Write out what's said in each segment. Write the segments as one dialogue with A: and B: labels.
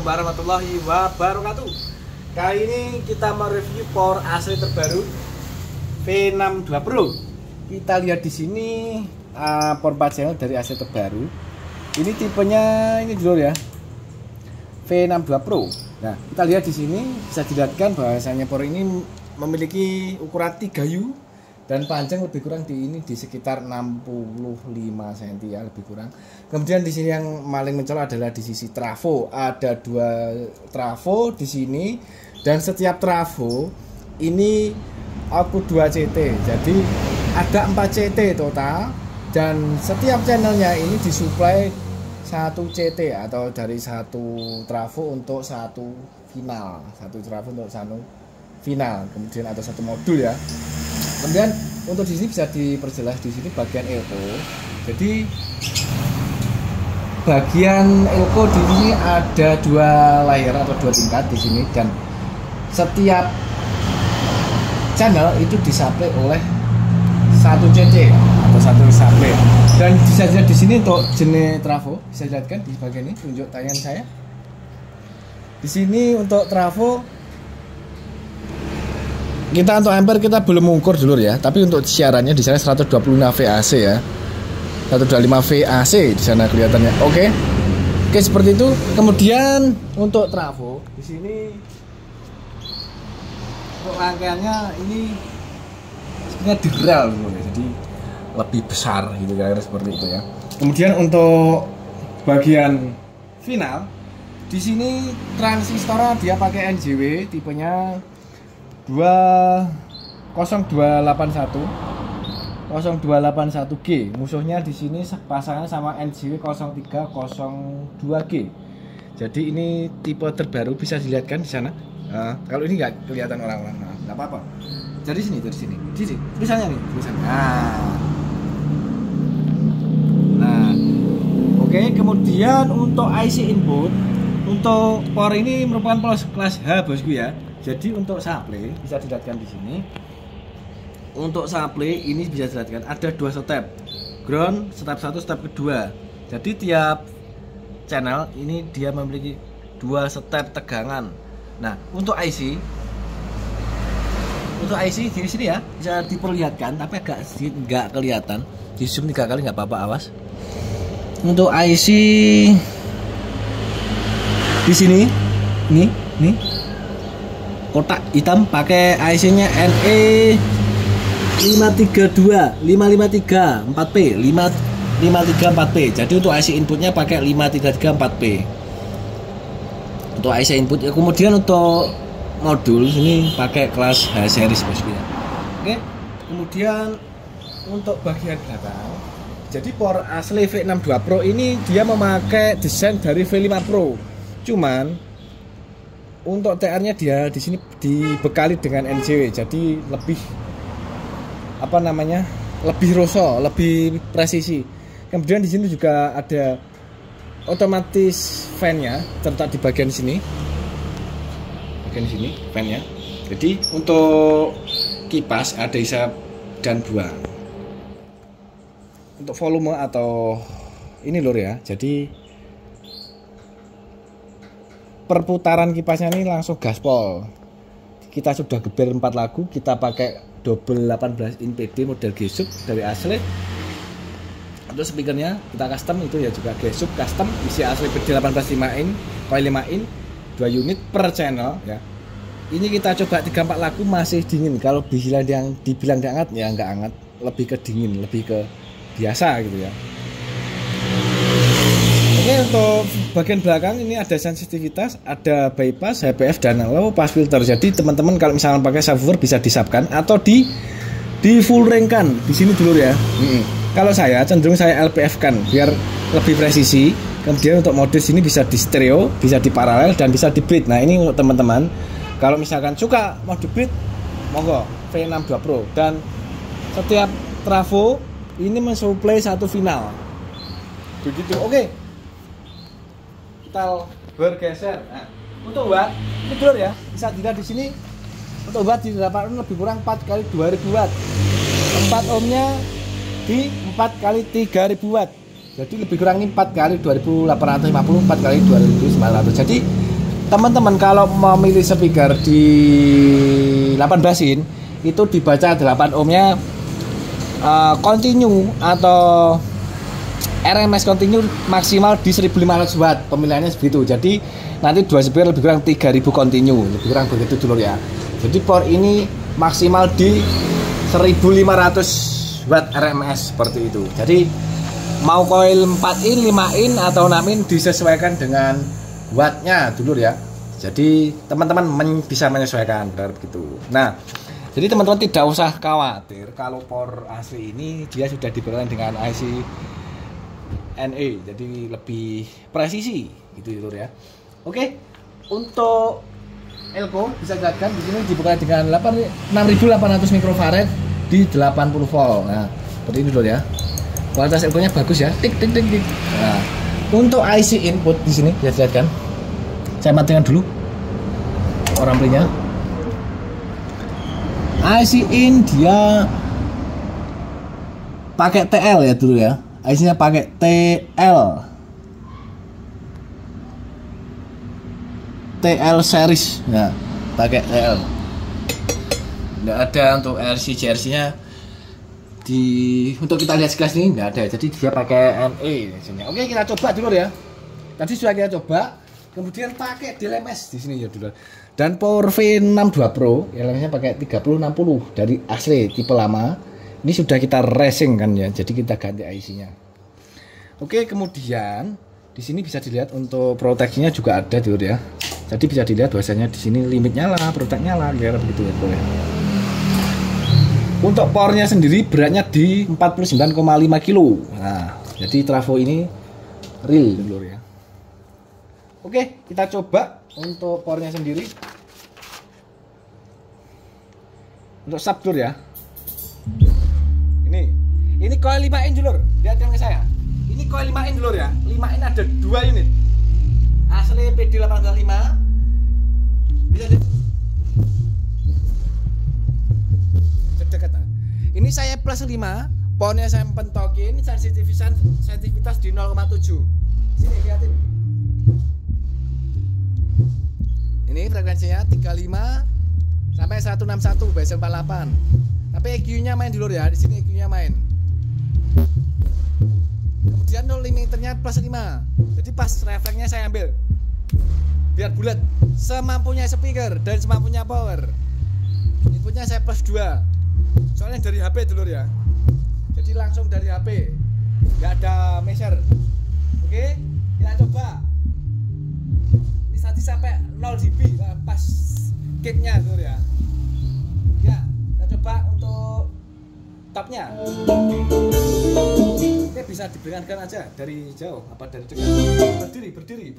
A: Assalamualaikum warahmatullahi wabarakatuh. Kali ini kita mereview power AC terbaru V62 Pro. Kita lihat di sini power 4 channel dari AC terbaru. Ini tipenya ini dulu ya, V62 Pro. Nah, kita lihat di sini bisa dilihatkan bahwasanya power ini memiliki ukuran 3U dan panjang lebih kurang di sekitar 65 cm ya, lebih kurang. Kemudian di sini yang paling mencolok adalah di sisi trafo. Ada 2 trafo di sini dan setiap trafo ini output 2 CT. Jadi ada 4 CT total dan setiap channelnya ini disuplai 1 CT atau dari 1 trafo untuk 1 final, 1 trafo untuk 1 final, kemudian atau 1 modul ya. Kemudian untuk di sini bisa diperjelas di sini bagian elko. Jadi bagian elko di sini ada 2 layer atau 2 tingkat di sini dan setiap channel itu disuplai oleh 1 CT atau 1 supply. Dan bisa dilihat di sini untuk jenis trafo, bisa dilihatkan di bagian ini tunjuk tangan saya. Di sini untuk trafo kita untuk ampere kita belum mengukur dulu ya, tapi untuk siarannya di sana 125 VAC ya, 125 VAC di sana kelihatannya. Oke, seperti itu. Kemudian untuk trafo di sini untuk rangkaiannya ini sebenarnya di rel gitu ya, jadi lebih besar gitu kira-kira seperti itu ya. Kemudian untuk bagian final di sini transistornya dia pakai NJW tipenya 0281G. Musuhnya di sini pasangan sama NJW 0302G. Jadi ini tipe terbaru, bisa dilihatkan di sana. Kalau ini nggak kelihatan orang-orang, nggak apa-apa. Dari sini, di sini tulisannya nih, tulisannya. Nah, oke. Kemudian untuk IC input untuk power ini merupakan kelas H bosku ya. Jadi untuk supply bisa dilihatkan di sini. Untuk supply ini bisa dilihatkan ada 2 step. Ground step 1, step kedua. Jadi tiap channel ini dia memiliki 2 step tegangan. Nah, untuk IC di sini ya bisa diperlihatkan, tapi agak sedikit nggak kelihatan. Di zoom 3 kali nggak apa-apa, awas. Untuk IC di sini, nih kotak hitam pakai IC-nya NE 532 553 4P 553 4P. Jadi untuk IC inputnya pakai 533 4P untuk IC input. Kemudian untuk modul ini pakai kelas H series bosku ya. Oke. Kemudian untuk bagian belakang, jadi power asli V62 Pro ini dia memakai desain dari V5 Pro. Cuman untuk TR-nya dia di sini dibekali dengan NJW, jadi lebih lebih roso, lebih presisi. Kemudian di sini juga ada otomatis fan-nya terletak di bagian sini. Bagian sini fan-nya. Jadi untuk kipas ada isap dan buang. Untuk volume atau ini lur ya. Jadi perputaran kipasnya ini langsung gaspol. Kita sudah gebel 4 lagu, kita pakai double 18 in PD model G-Sub dari asli. Untuk speakernya kita custom itu ya juga G-Sub custom, isi asli PD 18 5 in, coil 5 in, 2 unit per channel ya. Ini kita coba 3-4 lagu masih dingin. Kalau dibilang hangat ya nggak hangat, lebih ke dingin, lebih ke biasa gitu ya. Oke, untuk bagian belakang ini ada sensitivitas, ada bypass, HPF dan low pass filter. Jadi teman-teman kalau misalnya pakai subwoofer bisa disubkan atau di full rank kan di sini dulu ya. Kalau saya cenderung saya LPF kan biar lebih presisi. Kemudian untuk mode sini bisa di stereo, bisa di paralel dan bisa di bridge. Nah, ini untuk teman-teman kalau misalkan suka mode bridge, monggo V62 Pro. Dan setiap trafo ini mensuplai 1 final. Begitu. Oke. Kita bergeser. Nah, untuk watt ini dulu ya, bisa dilihat di sini. Untuk watt didapatkan lebih kurang 4 kali 2000 watt. 4 ohmnya di 4 kali 3000 watt. Jadi lebih kurang ini 4 kali 2850, 4 kali 2900. Jadi teman-teman kalau memilih speaker di 18 in itu dibaca 8 ohmnya continue atau RMS continue maksimal di 1500 watt, pemilihannya segitu. Jadi nanti 2 speaker lebih kurang 3000 continue, lebih kurang begitu dulu ya. Jadi power ini maksimal di 1500 watt RMS seperti itu. Jadi mau coil 4 in, 5 in atau 6 in disesuaikan dengan wattnya dulu ya. Jadi teman-teman bisa menyesuaikan begitu. Nah, jadi teman-teman tidak usah khawatir kalau power asli ini dia sudah diberikan dengan IC NE, jadi lebih presisi gitu ya. Oke, untuk elko bisa dilihatkan di sini dibuka dengan 6800 mikrofarad di 80 volt. Nah, seperti ini dulu ya. Kualitas elko-nya bagus ya. Tik tik tik tik. Nah, untuk IC input di sini bisa dilihatkan. Saya matikan dulu orang amplinya. IC in dia pakai TL ya dulu ya. IC-nya pakai TL series ya, pakai TL. Nggak ada untuk RC JRC-nya untuk kita lihat sekilas ini nggak ada. Jadi dia pakai NE di sini. Oke, kita coba dulu ya. Tadi sudah kita coba, kemudian pakai DLMS di sini ya dulu. Dan Power V62 Pro DLMS-nya pakai 3060 dari asli tipe lama. Ini sudah kita racing kan ya. Jadi kita ganti IC-nya. Oke, kemudian di sini bisa dilihat untuk proteksinya juga ada dulu ya. Jadi bisa dilihat bahwasanya di sini limit nyala, protect nyala, kira begitu ya boleh. Untuk powernya sendiri beratnya di 49,5 kilo. Nah, jadi trafo ini real dulu ya. Oke, kita coba untuk powernya sendiri. Untuk subdur ya. Ini coil 5 in dulur. Lihatkan ke saya. Ini coil 5 in dulur ya. 5 in ada 2 unit. Asli PD805. Bisa di sedekat. Ini saya plus 5, powernya saya pentokin, sensitivitas di 0,7. Sini lihatin. Ini frekuensinya 35 sampai 161 base 48. Tapi EQ-nya main dulu ya, di sini EQ-nya main. Kemudian no limiternya plus 5. Jadi pas refleksnya saya ambil. Biar bulat, semampunya speaker dan semampunya power. Inputnya saya plus 2. Soalnya dari HP dulu ya. Jadi langsung dari HP. Nggak ada measure. Oke, kita coba. Ini tadi sampai 0 dB pas kicknya dulu ya. Ya, kita coba untuk topnya. Ini bisa diberikan aja dari jauh apa dari dekat. Berdiri.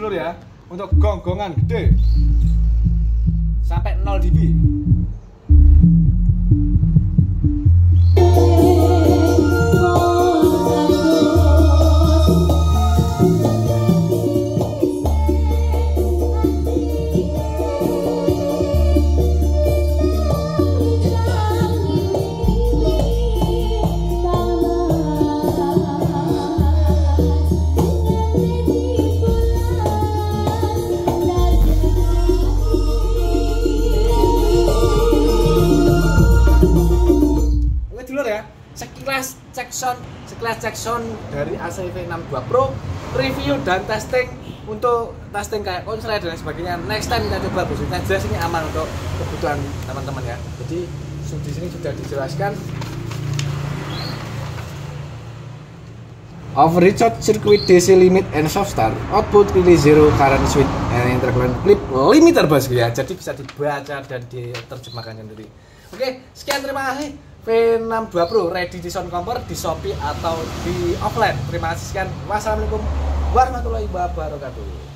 A: dulur ya. Untuk gonggongan gede sampai 0 dB. Sekelas cek sound dari AC V62 Pro, review dan testing untuk testing kayak konslet dan sebagainya. Next time kita coba bos. Nah, jelas ini aman untuk kebutuhan teman-teman ya. Jadi di sini sudah dijelaskan. Overcharge circuit DC limit and soft start, output release zero current switch and intercooler clip limiter bos ya. Jadi bisa dibaca dan diterjemahkan sendiri. Oke, sekian terima kasih. V62 Pro ready di sound compare di Shopee atau di offline. Terima kasih sekian. Wassalamualaikum warahmatullahi wabarakatuh.